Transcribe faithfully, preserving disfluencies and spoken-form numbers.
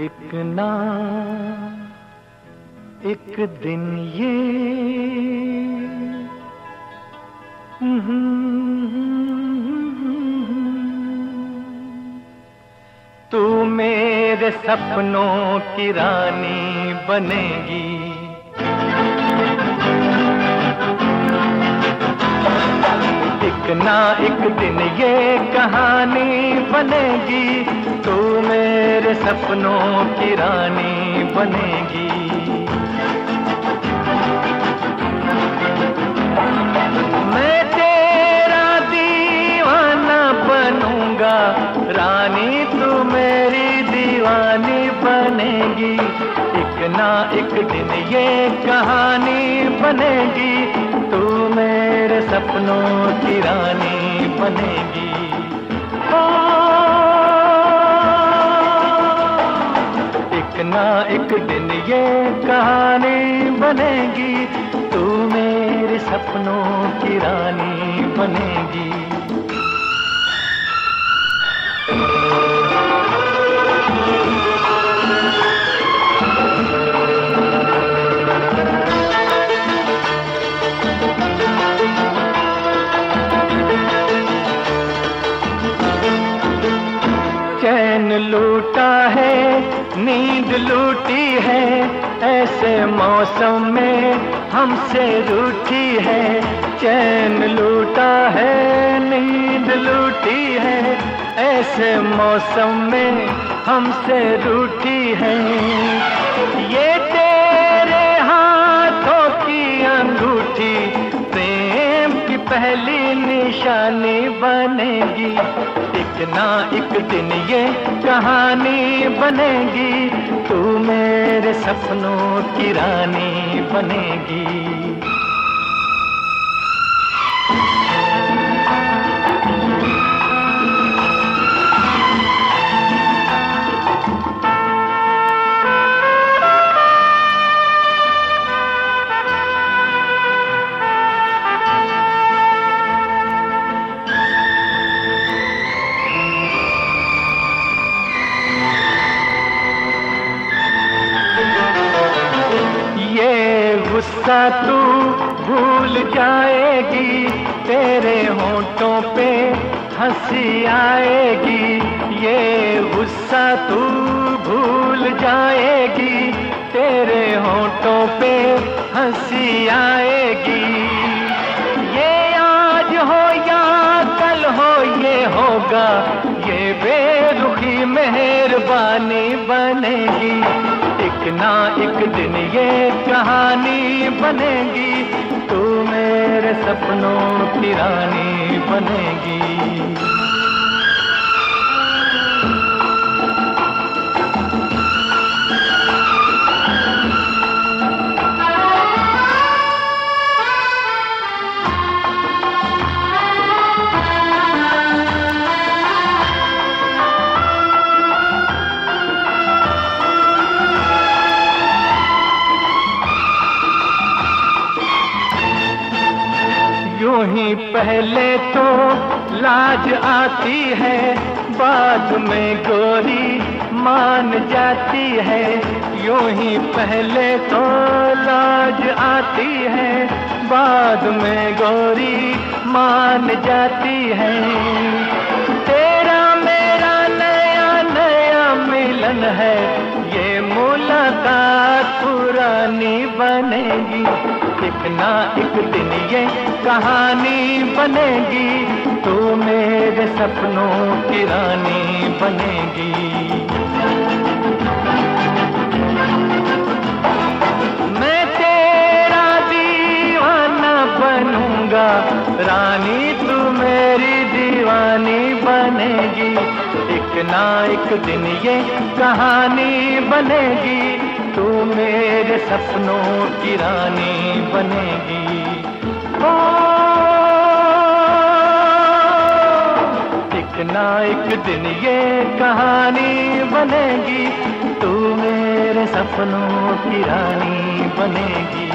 एक ना एक दिन ये तू मेरे सपनों की रानी बनेगी। एक ना एक दिन ये कहानी बनेगी, तू मेरे सपनों की रानी बनेगी। मैं तेरा दीवाना बनूंगा, रानी तू मेरी दीवानी बनेगी। एक ना एक दिन ये कहानी बनेगी, तू मेरे सपनों की रानी बनेगी। ओ, एक ना एक दिन ये कहानी बनेगी, तू मेरे सपनों की रानी बनेगी। चैन लूटा है, नींद लूटी है, ऐसे मौसम में हमसे रूठी है। चैन लूटा है, नींद लूटी है, ऐसे मौसम में हमसे रूठी है। ये तेरे हाथों की अंगूठी प्रेम की पहली निशानी बनेगी। एक ना एक दिन ये कहानी बनेगी, तू मेरे सपनों की रानी बनेगी। गुस्सा तू भूल जाएगी, तेरे होंठों पे हंसी आएगी। ये गुस्सा तू भूल जाएगी, तेरे होंठों पे हंसी आएगी। ये आज हो या कल हो ये होगा, ये बेरुखी मेहरबानी बनेगी। एक ना एक दिन ये कहानी बनेगी, तू मेरे सपनों की रानी बनेगी। यूं ही पहले तो लाज आती है, बाद में गोरी मान जाती है। यूं ही पहले तो लाज आती है, बाद में गोरी मान जाती है। तेरा मेरा नया नया मिलन है, ये मुलाकात पुरानी बनेगी। एक ना एक दिन ये कहानी बनेगी, तू मेरे सपनों की रानी बनेगी। मैं तेरा दीवाना बनूंगा, रानी तू मेरी दीवानी बनेगी। एक ना एक दिन ये कहानी बनेगी, तू मेरे सपनों की रानी बनेगी। ओ, एक ना एक दिन ये कहानी बनेगी, तू मेरे सपनों की रानी बनेगी।